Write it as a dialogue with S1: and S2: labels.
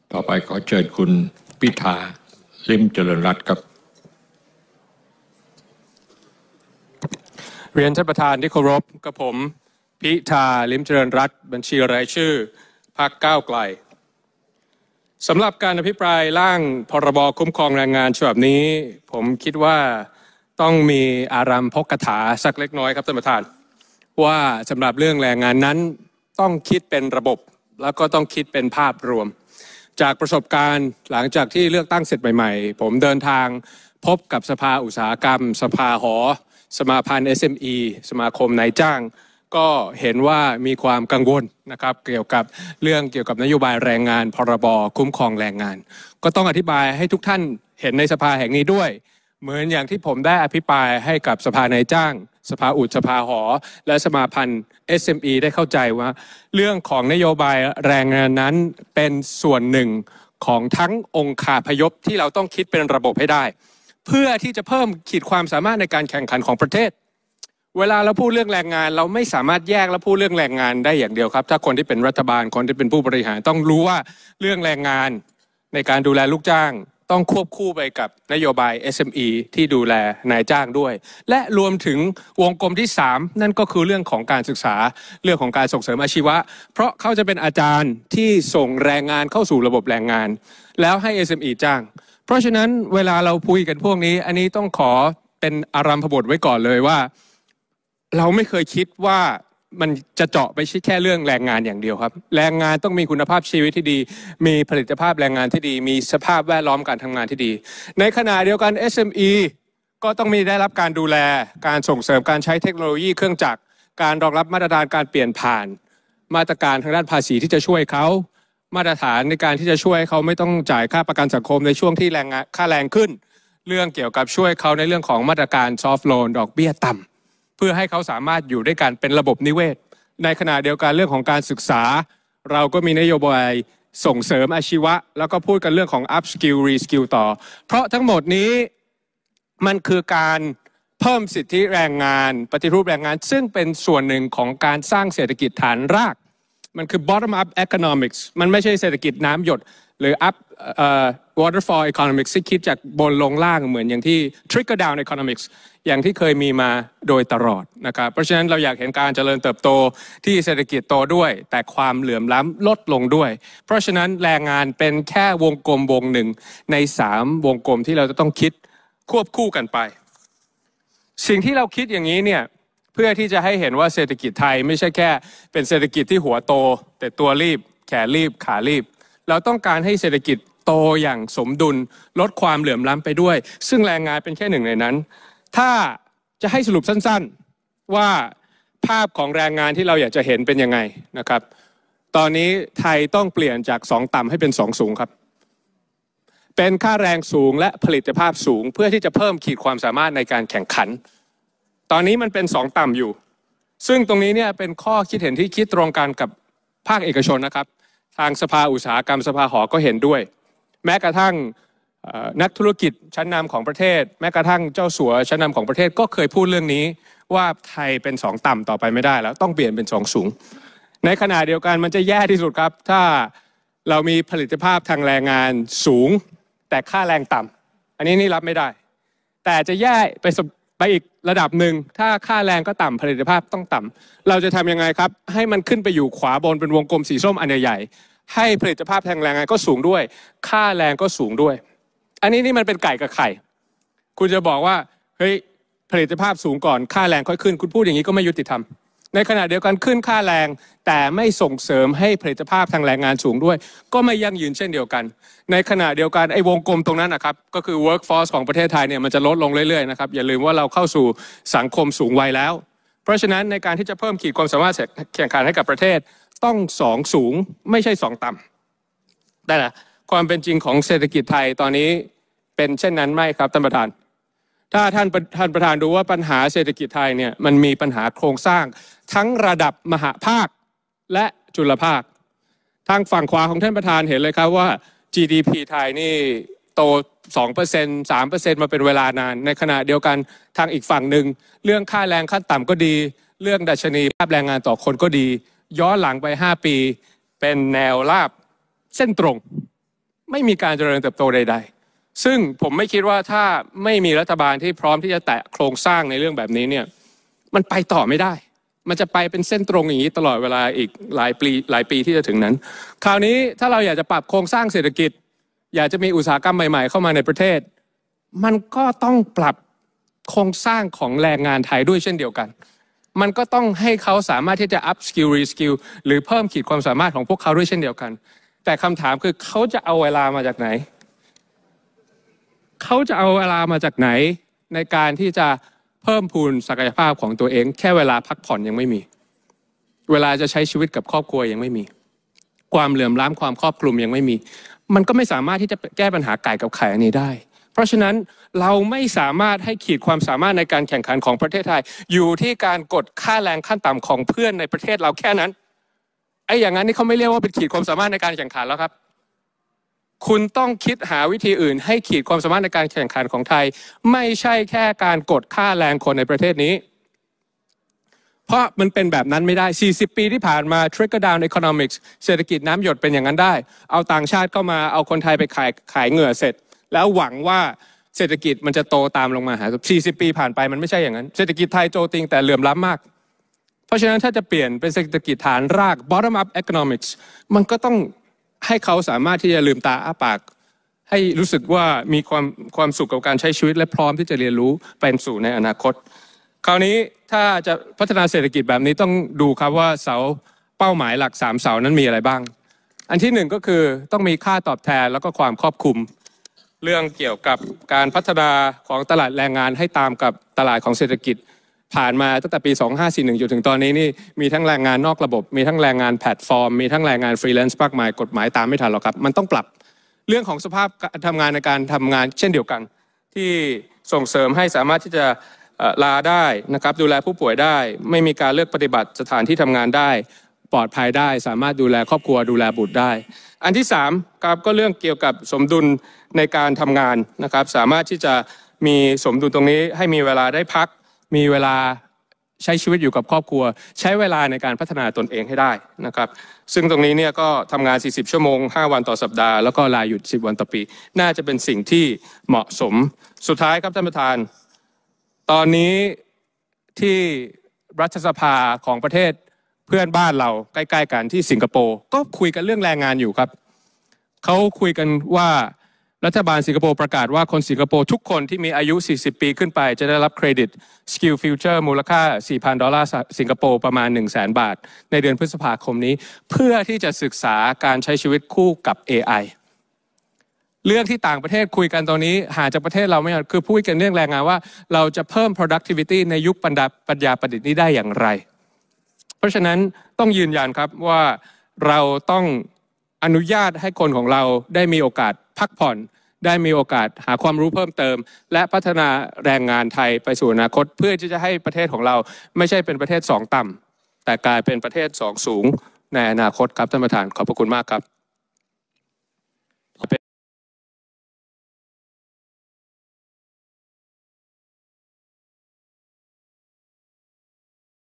S1: ต่อไปขอเชิญคุณพิธาลิ้มเจริญรัตน์ครับ
S2: เรียนท่านประธานที่เคารพกับผมพิธาลิ้มเจริญรัตน์บัญชีรายชื่อพรรคก้าวไกลสำหรับการอภิปรายร่างพรบคุ้มครองแรงงานฉบับนี้ผมคิดว่าต้องมีอารัมภกถาสักเล็กน้อยครับท่านประธานว่าสำหรับเรื่องแรงงานนั้นต้องคิดเป็นระบบแล้วก็ต้องคิดเป็นภาพรวมจากประสบการณ์หลังจากที่เลือกตั้งเสร็จใหม่ๆผมเดินทางพบกับสภาอุตสาหกรรมสภาหอสมาพันธ์ SME สมาคมนายจ้างก็เห็นว่ามีความกังวลนะครับเกี่ยวกับเรื่องเกี่ยวกับนโยบายแรงงานพรบคุ้มครองแรงงานก็ต้องอธิบายให้ทุกท่านเห็นในสภาแห่งนี้ด้วยเหมือนอย่างที่ผมได้อภิปรายให้กับสภานายจ้างสภาอุตสภาหอและสมาพันธ์ SME ได้เข้าใจว่าเรื่องของนโยบายแรงงานนั้นเป็นส่วนหนึ่งของทั้งองค์คาพยพที่เราต้องคิดเป็นระบบให้ได้เพื่อที่จะเพิ่มขีดความสามารถในการแข่งขันของประเทศเวลาเราพูดเรื่องแรงงานเราไม่สามารถแยกและพูดเรื่องแรงงานได้อย่างเดียวครับถ้าคนที่เป็นรัฐบาลคนที่เป็นผู้บริหารต้องรู้ว่าเรื่องแรงงานในการดูแลลูกจ้างต้องควบคู่ไปกับนโยบาย SME ที่ดูแลนายจ้างด้วยและรวมถึงวงกลมที่3นั่นก็คือเรื่องของการศึกษาเรื่องของการส่งเสริมอาชีวะเพราะเขาจะเป็นอาจารย์ที่ส่งแรงงานเข้าสู่ระบบแรงงานแล้วให้ SME จ้างเพราะฉะนั้นเวลาเราคุยกันพวกนี้อันนี้ต้องขอเป็นอารัมภบทไว้ก่อนเลยว่าเราไม่เคยคิดว่ามันจะเจาะไปแค่เรื่องแรงงานอย่างเดียวครับแรงงานต้องมีคุณภาพชีวิตที่ดีมีผลิตภาพแรงงานที่ดีมีสภาพแวดล้อมการทำงานที่ดีในขณะเดียวกัน SME ก็ต้องมีได้รับการดูแลการส่งเสริมการใช้เทคโนโลยีเครื่องจักรการรองรับมาตรฐานการเปลี่ยนผ่านมาตรการทางด้านภาษีที่จะช่วยเขามาตรฐานในการที่จะช่วยเขาไม่ต้องจ่ายค่าประกันสังคมในช่วงที่ค่าแรงขึ้นเรื่องเกี่ยวกับช่วยเขาในเรื่องของมาตรการซอฟท์โลนดอกเบี้ยต่ำเพื่อให้เขาสามารถอยู่ด้วยกันเป็นระบบนิเวศในขณะเดียวกันเรื่องของการศึกษาเราก็มีนโยบายส่งเสริมอาชีวะแล้วก็พูดกันเรื่องของ up skill re skill ต่อเพราะทั้งหมดนี้มันคือการเพิ่มสิทธิแรงงานปฏิรูปแรงงานซึ่งเป็นส่วนหนึ่งของการสร้างเศรษฐกิจฐานรากมันคือ bottom up economics มันไม่ใช่เศรษฐกิจน้ำหยดหรือ up waterfall economics ที่คิดจากบนลงล่างเหมือนอย่างที่ trickle down economics อย่างที่เคยมีมาโดยตลอดนะครับเพราะฉะนั้นเราอยากเห็นการเจริญเติบโตที่เศรษฐกิจโตด้วยแต่ความเหลื่อมล้ำลดลงด้วยเพราะฉะนั้นแรงงานเป็นแค่วงกลมวงหนึ่งใน3วงกลมที่เราจะต้องคิดควบคู่กันไปสิ่งที่เราคิดอย่างนี้เนี่ยเพื่อที่จะให้เห็นว่าเศรษฐกิจไทยไม่ใช่แค่เป็นเศรษฐกิจที่หัวโตแต่ตัวรีบแขนรีบขารีบเราต้องการให้เศรษฐกิจโตอย่างสมดุลลดความเหลื่อมล้ำไปด้วยซึ่งแรงงานเป็นแค่หนึ่งในนั้นถ้าจะให้สรุปสั้นๆว่าภาพของแรงงานที่เราอยากจะเห็นเป็นยังไงนะครับตอนนี้ไทยต้องเปลี่ยนจาก2ต่ำให้เป็น2สูงครับเป็นค่าแรงสูงและผลิตภาพสูงเพื่อที่จะเพิ่มขีดความสามารถในการแข่งขันตอนนี้มันเป็น2ต่ำอยู่ซึ่งตรงนี้เนี่ยเป็นข้อคิดเห็นที่คิดตรงกันกับภาคเอกชนนะครับทางสภาอุตสาหกรรมสภาหอก็เห็นด้วยแม้กระทั่งนักธุรกิจชั้นนำของประเทศแม้กระทั่งเจ้าสัวชั้นนำของประเทศก็เคยพูดเรื่องนี้ว่าไทยเป็น2ต่ำต่อไปไม่ได้แล้วต้องเปลี่ยนเป็น2สูงในขณะเดียวกันมันจะแย่ที่สุดครับถ้าเรามีผลิตภาพทางแรงงานสูงแต่ค่าแรงต่ำอันนี้นี่รับไม่ได้แต่จะแย่ไปอีกระดับหนึ่งถ้าค่าแรงก็ต่ำผลิตภาพต้องต่ำเราจะทำยังไงครับให้มันขึ้นไปอยู่ขวาบนเป็นวงกลมสีส้มอันใหญ่ๆให้ผลิตภาพทางแรงงานก็สูงด้วยค่าแรงก็สูงด้วยอันนี้นี่มันเป็นไก่กับไข่คุณจะบอกว่าเฮ้ยผลิตภาพสูงก่อนค่าแรงค่อยขึ้นคุณพูดอย่างนี้ก็ไม่ยุติธรรมในขณะเดียวกันขึ้นค่าแรงแต่ไม่ส่งเสริมให้ผลิตภาพทางแรงงานสูงด้วยก็ไม่ยั่งยืนเช่นเดียวกันในขณะเดียวกันไอ้วงกลมตรงนั้นนะครับก็คือ workforce ของประเทศไทยเนี่ยมันจะลดลงเรื่อยๆนะครับอย่าลืมว่าเราเข้าสู่สังคมสูงวัยแล้วเพราะฉะนั้นในการที่จะเพิ่มขีดความสามารถแข่งขันให้กับประเทศต้อง2สูงไม่ใช่2ต่ำแต่นะความเป็นจริงของเศรษฐกิจไทยตอนนี้เป็นเช่นนั้นไหมครับท่านประธานถ้าท่านประธานดูว่าปัญหาเศรษฐกิจไทยเนี่ยมันมีปัญหาโครงสร้างทั้งระดับมหภาคและจุลภาคทางฝั่งขวาของท่านประธานเห็นเลยครับว่า GDP ไทยนี่โต 2% 3% มาเป็นเวลานานในขณะเดียวกันทางอีกฝั่งหนึ่งเรื่องค่าแรงขั้นต่ำก็ดีเรื่องดัชนีภาพแรงงานต่อคนก็ดีย้อนหลังไป5 ปีเป็นแนวราบเส้นตรงไม่มีการเจริญเติบโตใดๆซึ่งผมไม่คิดว่าถ้าไม่มีรัฐบาลที่พร้อมที่จะแตะโครงสร้างในเรื่องแบบนี้เนี่ยมันไปต่อไม่ได้มันจะไปเป็นเส้นตรงอย่างนี้ตลอดเวลาอีกหลายปีที่จะถึงนั้นคราวนี้ถ้าเราอยากจะปรับโครงสร้างเศรษฐกิจอยากจะมีอุตสาหกรรมใหม่ๆเข้ามาในประเทศมันก็ต้องปรับโครงสร้างของแรงงานไทยด้วยเช่นเดียวกันมันก็ต้องให้เขาสามารถที่จะ up skill re skill หรือเพิ่มขีดความสามารถของพวกเขาด้วยเช่นเดียวกันแต่คำถามคือเขาจะเอาเวลามาจากไหนเขาจะเอาเวลามาจากไหนในการที่จะเพิ่มพูนศักยภาพของตัวเองแค่เวลาพักผ่อนยังไม่มีเวลาจะใช้ชีวิตกับครอบครัวยังไม่มีความเหลื่อมล้ำความครอบคลุมยังไม่มีมันก็ไม่สามารถที่จะแก้ปัญหาไก่กับไข่อันนี้ได้เพราะฉะนั้นเราไม่สามารถให้ขีดความสามารถในการแข่งขันของประเทศไทยอยู่ที่การกดค่าแรงขั้นต่ำของเพื่อนในประเทศเราแค่นั้นไอ้อย่างนั้นนี่เขาไม่เรียกว่าเป็นขีดความสามารถในการแข่งขันแล้วครับคุณต้องคิดหาวิธีอื่นให้ขีดความสามารถในการแข่งขันของไทยไม่ใช่แค่การกดค่าแรงคนในประเทศนี้เพราะมันเป็นแบบนั้นไม่ได้40ปีที่ผ่านมา trickle down economics เศรษฐกิจน้ำหยดเป็นอย่างนั้นได้เอาต่างชาติเข้ามาเอาคนไทยไปขายเหงื่อเสร็จแล้วหวังว่าเศรษฐกิจมันจะโตตามลงมาหา40ปีผ่านไปมันไม่ใช่อย่างนั้นเศรษฐกิจไทยโตติงแต่เหลื่อมล้ำมากเพราะฉะนั้นถ้าจะเปลี่ยนเป็นเศรษฐกิจฐานราก bottom up economics มันก็ต้องให้เขาสามารถที่จะลืมตาอ้าปากให้รู้สึกว่ามีความสุขกับการใช้ชีวิตและพร้อมที่จะเรียนรู้เป็นสู่ในอนาคตคราวนี้ถ้าจะพัฒนาเศรษฐกิจแบบนี้ต้องดูครับว่าเสาเป้าหมายหลัก3เสานั้นมีอะไรบ้างอันที่1ก็คือต้องมีค่าตอบแทนแล้วก็ความครอบคลุมเรื่องเกี่ยวกับการพัฒนาของตลาดแรงงานให้ตามกับตลาดของเศรษฐกิจผ่านมาตั้งแต่ปี2541จนถึงตอนนี้นี่มีทั้งแรงงานนอกระบบมีทั้งแรงงานแพลตฟอร์มมีทั้งแรงงานฟรีแลนซ์มากมายกฎหมายตามไม่ทันหรอกครับมันต้องปรับเรื่องของสภาพการทำงานในการทำงานเช่นเดียวกันที่ส่งเสริมให้สามารถที่จะลาได้นะครับดูแลผู้ป่วยได้ไม่มีการเลือกปฏิบัติสถานที่ทำงานได้ปลอดภัยได้สามารถดูแลครอบครัวดูแลบุตรได้อันที่3ครับก็เรื่องเกี่ยวกับสมดุลในการทำงานนะครับสามารถที่จะมีสมดุลตรงนี้ให้มีเวลาได้พักมีเวลาใช้ชีวิตอยู่กับครอบครัวใช้เวลาในการพัฒนาตนเองให้ได้นะครับซึ่งตรงนี้เนี่ยก็ทำงาน40ชั่วโมง5วันต่อสัปดาห์แล้วก็ลาหยุด10วันต่อปีน่าจะเป็นสิ่งที่เหมาะสมสุดท้ายครับท่านประธานตอนนี้ที่รัฐสภาของประเทศเพื่อนบ้านเราใกล้ๆกันที่สิงคโปร์ก็คุยกันเรื่องแรงงานอยู่ครับเขาคุยกันว่ารัฐบาลสิงคโปร์ประกาศว่าคนสิงคโปร์ทุกคนที่มีอายุ40ปีขึ้นไปจะได้รับเครดิต Skill Future มูลค่า $4,000 สิงคโปร์ประมาณ 100,000 บาทในเดือนพฤษภาคมนี้เพื่อที่จะศึกษาการใช้ชีวิตคู่กับ AI เรื่องที่ต่างประเทศคุยกันตอนนี้ห่างจากประเทศเราไม่คือพูดกันเรื่องแรงงานว่าเราจะเพิ่ม productivity ในยุคปัญญาประดิษฐ์นี้ได้อย่างไรเพราะฉะนั้นต้องยืนยันครับว่าเราต้องอนุญาตให้คนของเราได้มีโอกาสพักผ่อนได้มีโอกาสหาความรู้เพิ่มเติมและพัฒนาแรงงานไทยไปสู่อนาคตเพื่อที่จะให้ประเทศของเราไม่ใช่เป็นประเทศ2ต่ำแต่กลายเป็นประเทศ2สูงในอนาคตครับท่านประธานขอบพระคุณมากครับ